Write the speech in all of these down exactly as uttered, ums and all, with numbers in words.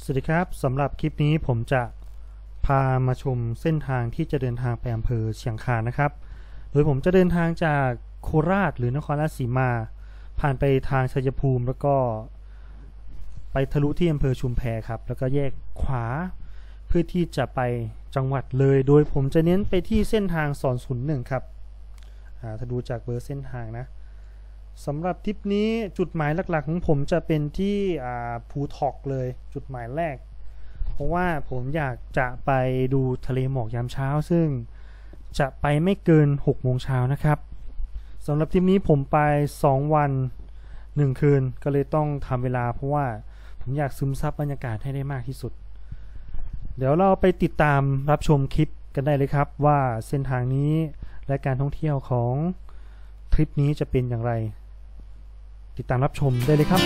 วัสดีครับสำหรับคลิปนี้ผมจะพามาชมเส้นทางที่จะเดินทางไปอำเภอเชียงคานนะครับโดยผมจะเดินทางจากโคราชหรือนครราชสีมาผ่านไปทางชัยภูมิแล้วก็ไปทะลุที่อำเภอชุมแพครับแล้วก็แยกขวาเพื่อที่จะไปจังหวัดเลยโดยผมจะเน้นไปที่เส้นทางสองศูนย์หนึ่งครับถ้าดูจากเบอร์เส้นทางนะสำหรับทริปนี้จุดหมายหลักๆของผมจะเป็นที่ภูทอกเลยจุดหมายแรกเพราะว่าผมอยากจะไปดูทะเลหมอกยามเช้าซึ่งจะไปไม่เกินหกโมงเช้านะครับสำหรับทริปนี้ผมไปสองวันหนึ่งคืนก็เลยต้องทำเวลาเพราะว่าผมอยากซึมซับบรรยากาศให้ได้มากที่สุดเดี๋ยวเราไปติดตามรับชมคลิปกันได้เลยครับว่าเส้นทางนี้และการท่องเที่ยวของทริปนี้จะเป็นอย่างไรติดตามรับชมได้เลยครับ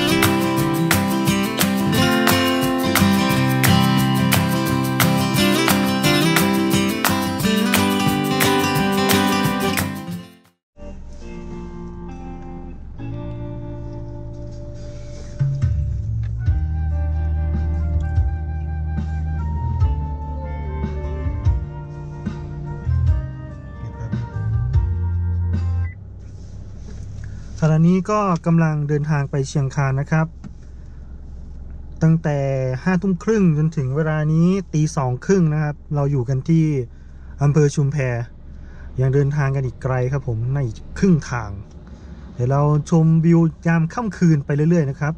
ขณะนี้ก็กำลังเดินทางไปเชียงคานนะครับตั้งแต่ห้าทุ่มครึ่งจนถึงเวลานี้ตีสองครึ่งนะครับเราอยู่กันที่อำเภอชุมแพยังเดินทางกันอีกไกลครับผมในครึ่งทางเดี๋ยวเราชมวิวยามค่ำคืนไปเรื่อยๆนะครับ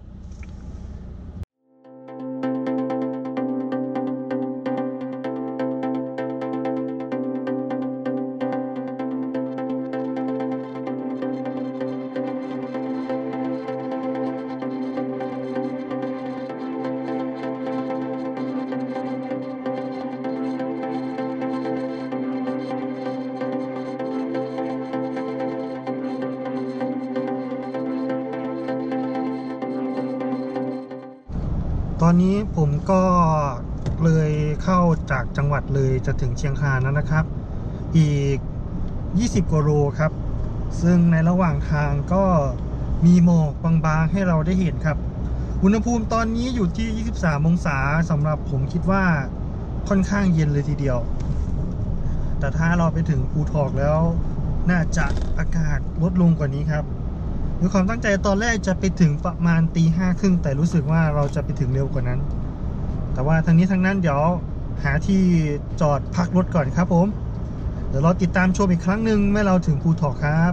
ตอนนี้ผมก็เลยเข้าจากจังหวัดเลยจะถึงเชียงคานแล้วนะครับอีกยี่สิบกว่าโลครับซึ่งในระหว่างทางก็มีหมอกบางๆให้เราได้เห็นครับอุณหภูมิตอนนี้อยู่ที่ยี่สิบสามองศาสำหรับผมคิดว่าค่อนข้างเย็นเลยทีเดียวแต่ถ้าเราไปถึงภูทอกแล้วน่าจะอากาศลดลงกว่านี้ครับมีความตั้งใจตอนแรกจะไปถึงประมาณตีห้าครึ่งแต่รู้สึกว่าเราจะไปถึงเร็วกว่านั้นแต่ว่าทางนี้ทางนั้นเดี๋ยวหาที่จอดพักรถก่อนครับผมเดี๋ยวเราติดตามชมอีกครั้งหนึ่งเมื่อเราถึงภูทอกครับ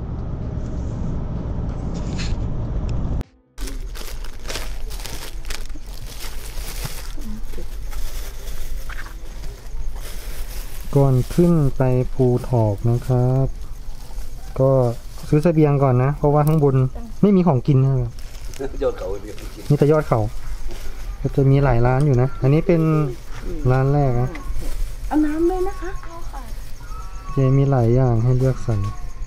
ก่อนขึ้นไปภูทอกนะครับก็ซื้อเสบียงก่อนนะเพราะว่าข้างบนไม่มีของกินนะครับยอดเขานี่แต่ยอดเขาก็จะมีหลายร้านอยู่นะอันนี้เป็นร้านแรกนะเอาน้ำเลยนะคะจะมีหลายอย่างให้เลือกสรร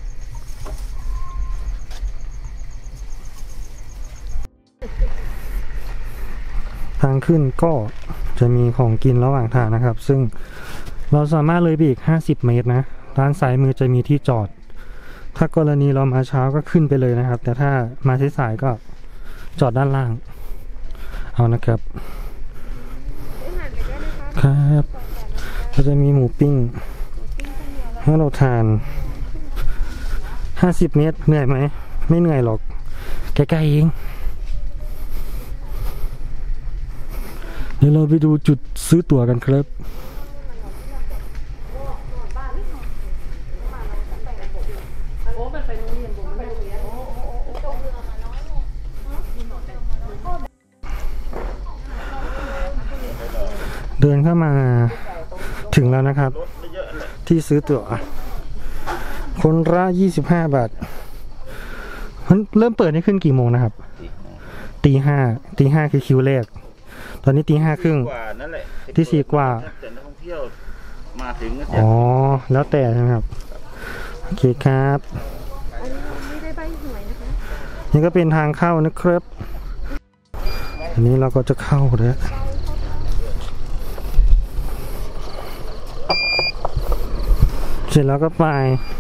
ทางขึ้นก็จะมีของกินระหว่างทางนะครับซึ่งเราสามารถเลยไปอีกห้าสิบเมตรนะด้านซ้ายมือจะมีที่จอดถ้ากรณีเรามาเช้าก็ขึ้นไปเลยนะครับแต่ถ้ามาสายๆก็จอดด้านล่างเอานะครับครับก็จะมีหมูปิ้งให้เราทานห้าสิบเมตรเหนื่อยไหมไม่เหนื่อยหรอกใกล้ๆเองเดี๋ยวเราไปดูจุดซื้อตั๋วกันครับเดินเข้ามาถึงแล้วนะครับที่ซื้อตั๋วคนละยี่สิบห้าบาทมันเริ่มเปิดให้ขึ้นกี่โมงนะครับตีห้าตีห้าคือคิวแรกตอนนี้ตีห้าครึ่งที่สี่กว่าอ๋อแล้วแต่นะครับโอเคครับนี่ก็เป็นทางเข้านะครับอันนี้เราก็จะเข้าแล้ว เสร็จแล้วก็ไป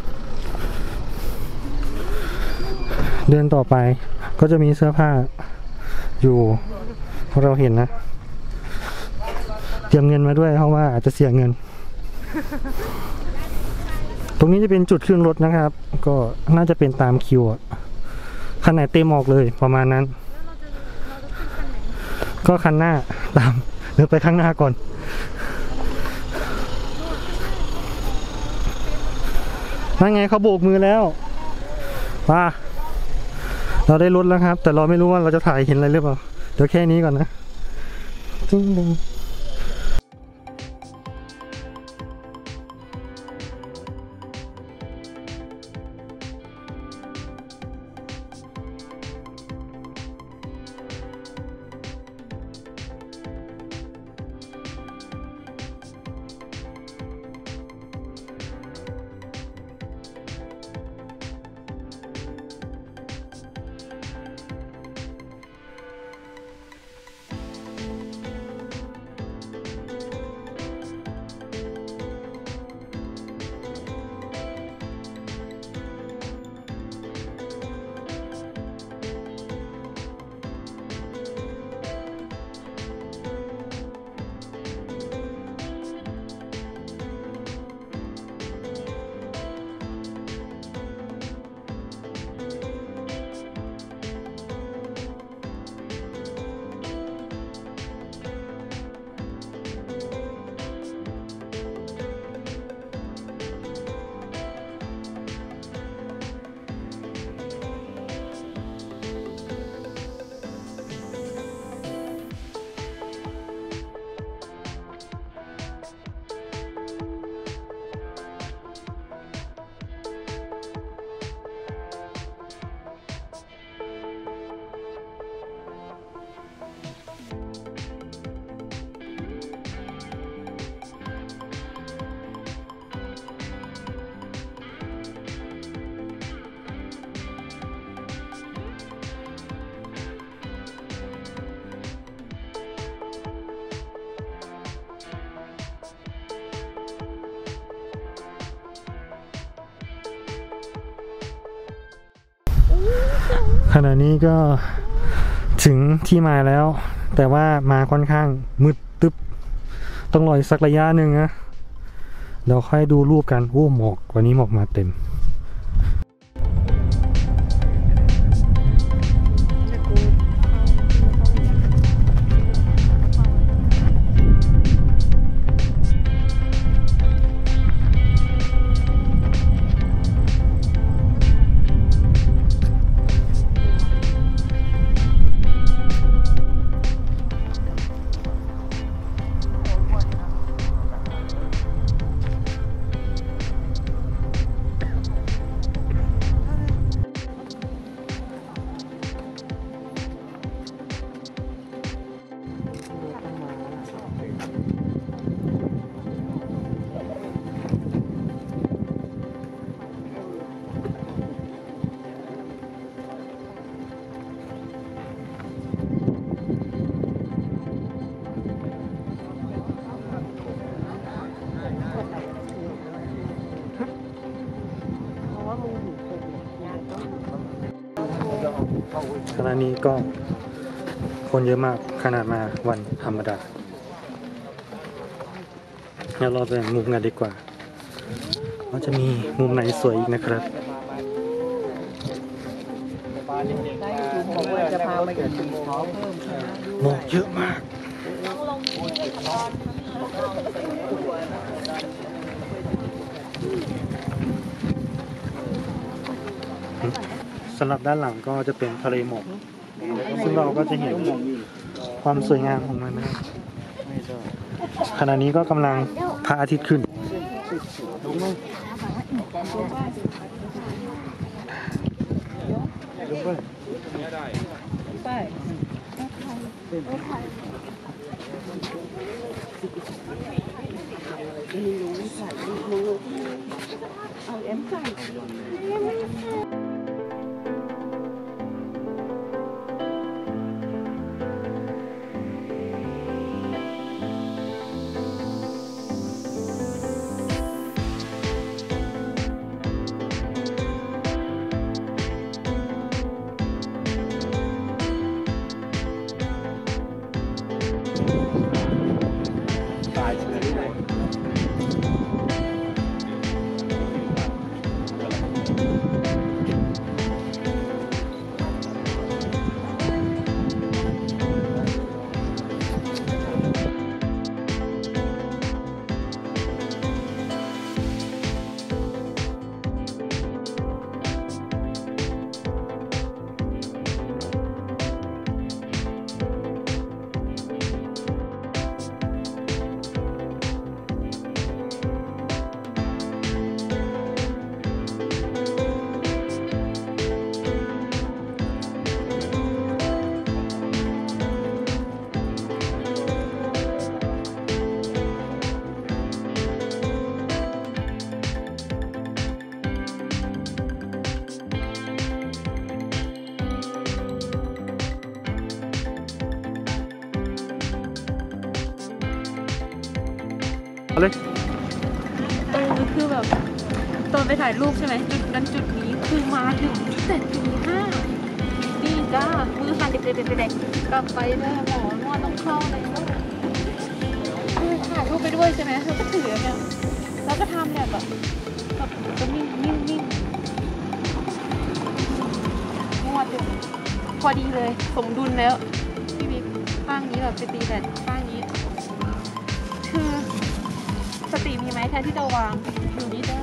เดินต่อไปก็จะมีเสื้อผ้าอยู่เราเห็นนะเตรียมเงินมาด้วยเพราะว่าอาจจะเสียเงิน ตรงนี้จะเป็นจุดขึ้นรถนะครับ ก็น่าจะเป็นตามคิวอะคันไหนเต็มออกเลยประมาณนั้น ก็คันหน้าตามเดินไปข้างหน้าก่อนนั่นไงเขาโบกมือแล้วว่าเราได้รถแล้วครับแต่เราไม่รู้ว่าเราจะถ่ายเห็นอะไรหรือเปล่าเดี๋ยวแค่นี้ก่อนนะจริงจริงขณะนี้ก็ถึงที่มาแล้วแต่ว่ามาค่อนข้างมืดตึ๊บต้องรออีกสักระยะหนึ่งนะเดี๋ยวค่อยดูรูปกันโอ้หมอกวันนี้หมอกมาเต็มขณะนี้ก็คนเยอะมากขนาดมาวันธรรมดาเดี๋ยวเราไปมุมกันดีกว่าว่าจะมีมุมไหนสวยอีกนะครับหมอกเยอะมากสำหรับด้านหลังก็จะเป็นทะเลหมอกซึ่งเราก็จะเห็นความสวยงามของมันนะขณะนี้ก็กำลังพระอาทิตย์ขึ้นเลยตรงนี้คือแบบตอนไปถ่ายรูปใช่ไหมจุดนั้นจุดนี้คือมาถึงแต่ตีห้านี่จ้ามือสั่นเด็กๆๆๆกลับไปแล้วหมอนวดต้องเข้าเลยคือถ่ายรูปไปด้วยใช่ไหมแล้วก็ถือเนี่ยแล้วก็ทำเนี่ยแบบแบบก็นิ่งนิ่งนิ่งนวดอยู่พอดีเลยสมดุลแล้วพี่บิ๊กข้างนี้แบบไปตีแดดข้างนี้คือสติมีไหมแทนที่จะวางอยู่นี่ได้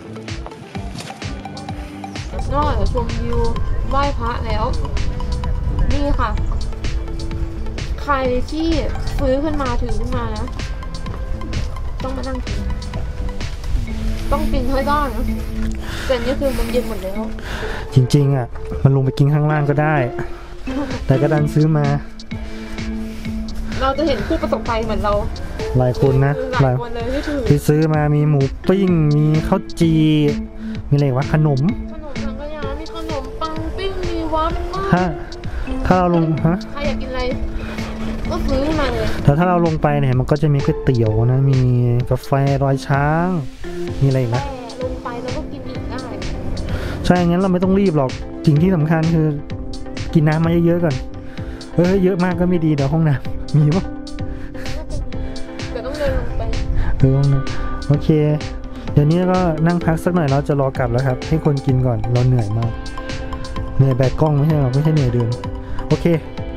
นอกจากชมวิวไหว้พระแล้ว นี่ค่ะ ใครที่ซื้อขึ้นมาถือขึ้นมานะต้องมานั่งกินต้องกินให้ได้นะแต่นี่คือมันเย็นหมดแล้วจริงๆอ่ะมันลงไปกินข้างล่างก็ได้ แต่กระดันซื้อมาเราจะเห็นผู้ประสบภัยเหมือนเราหลายคนนะหลายคนเลยที่ถือที่ซื้อมามีหมูปิ้งมีข้าวจีมีอะไรวะขนมขนมสังขยามีขนมปังปิ้งมีว้าเป็นมากถ้าถ้าเราลงฮะใครอยากกินอะไรก็ซื้อมาเลยแต่ถ้าเราลงไปเนี่ยมันก็จะมีก๋วยเตี๋ยวนะมีกาแฟรอยช้างมีอะไรอีกนะลงไปแล้วก็กินอีกได้ใช่งั้นเราไม่ต้องรีบหรอกสิ่งที่สำคัญคือกินน้ำมาเยอะๆก่อนเออเยอะมากก็ไม่ดีเดี๋ยวห้องน้ำมีปะเดี๋ยวต้องเดินลงไปเออโอเคเดี๋ยวนี้ก็นั่งพักสักหน่อยเราจะรอกลับแล้วครับให้คนกินก่อนเราเหนื่อยมากเหนื่อยแบกกล้องไม่ใช่หรอไม่ใช่เหนื่อยเดินโอเค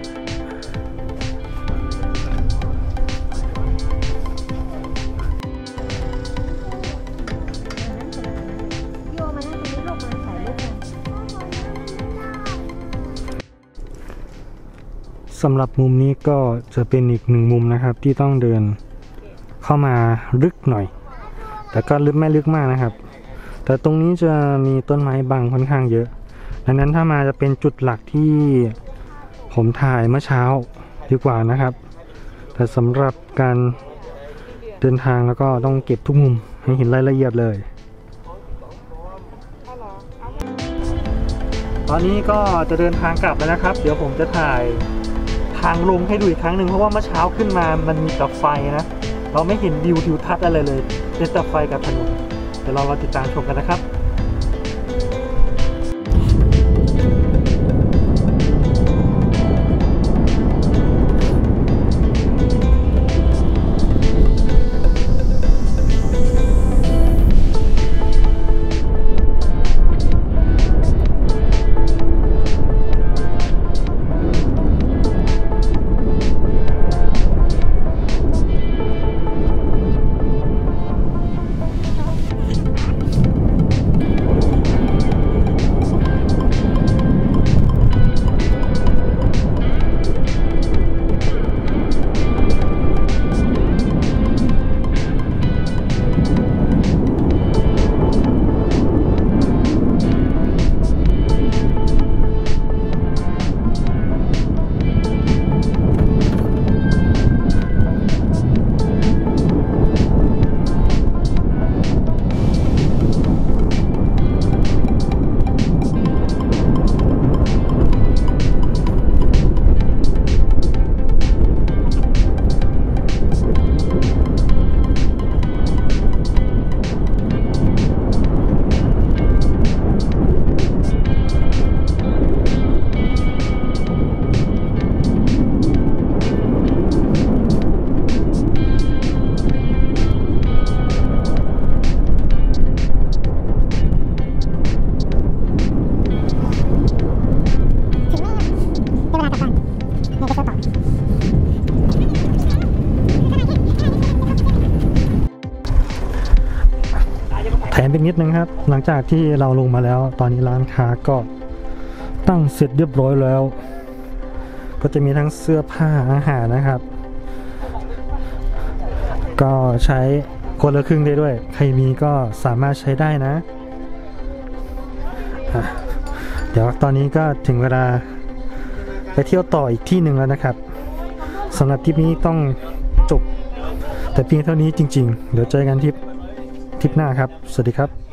สำหรับมุมนี้ก็จะเป็นอีกหนึ่งมุมนะครับที่ต้องเดินเข้ามาลึกหน่อยแต่ก็ลึกไม่ลึกมากนะครับแต่ตรงนี้จะมีต้นไม้บังค่อนข้างเยอะดังนั้นถ้ามาจะเป็นจุดหลักที่ผมถ่ายเมื่อเช้าดีกว่านะครับแต่สำหรับการเดินทางแล้วก็ต้องเก็บทุกมุมให้เห็นรายละเอียดเลยตอนนี้ก็จะเดินทางกลับแล้วนะครับเดี๋ยวผมจะถ่ายทางลงให้ดูอีกครั้งหนึ่งเพราะว่าเมื่อเช้าขึ้นมามันมีแต่ไฟนะเราไม่เห็นวิวทิวทัศน์อะไรเลยเป็นแต่ไฟกับถนนเดี๋ยวเราเราติดตามชมกันนะครับแถมอีกนิดนึงครับหลังจากที่เราลงมาแล้วตอนนี้ร้านค้าก็ตั้งเสร็จเรียบร้อยแล้ว ก็จะมีทั้งเสื้อผ้าอาหารนะครับ ก็ใช้คนละครึ่งได้ด้วยใครมีก็สามารถใช้ได้นะเดี๋ยวตอนนี้ก็ถึงเวลาไปเที่ยวต่ออีกที่หนึ่งแล้วนะครับสำหรับทริปนี้ต้องจบแต่เพียงเท่านี้จริงๆเดี๋ยวเจอกันทริปทริปหน้าครับสวัสดีครับ